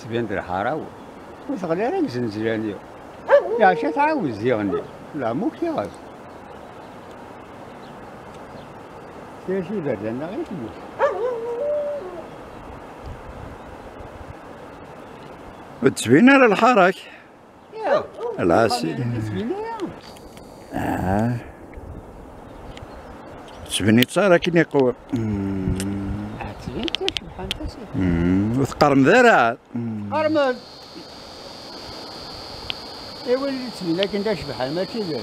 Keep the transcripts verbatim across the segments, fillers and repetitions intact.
تبين الحارة وثغلي راك زنزلاني يا شا تعاوز يغني لا مو كيغاز سيرشي بردنا غير تبوس وتبين على الحرك يا العسيل اه تبني تصار كي يقوى تبين تشبح انت سي وثقرم ذرع قرمل ايوا اللي تبين لكن تشبح ماشي ذا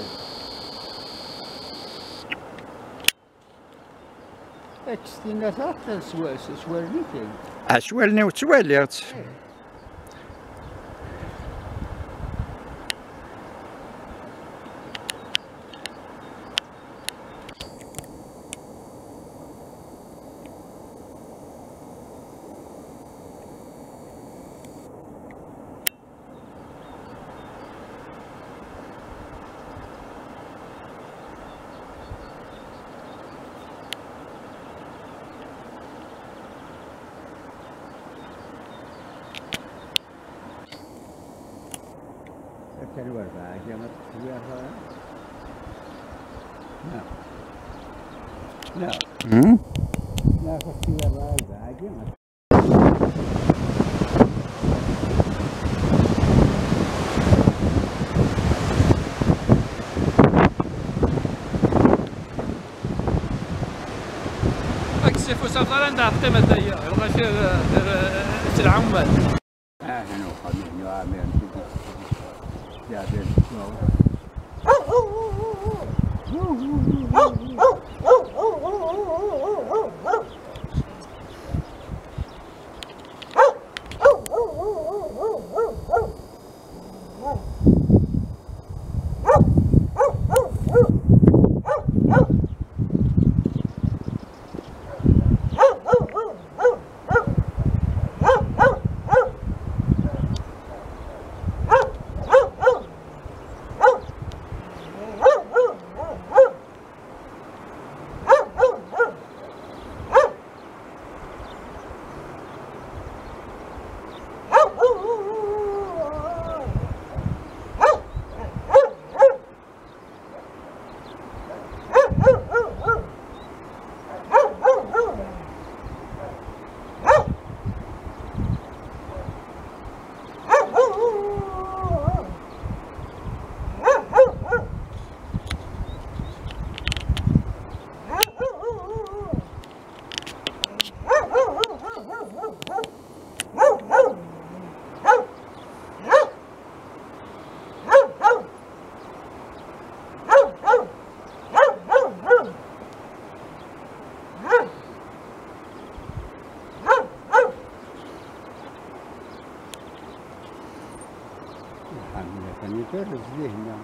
تستنى ثلاثة سوالني كاين اشوالني وتواليت الورقة عشان ما تسويها لا لا لا تسويها الورقة عشان ما أكسف وسافر عند عقيمة دايا الغاشي العمال اه هنا وخليني وعامل يا بنت كان يدرس ليه هنا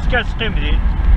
كتقيم دين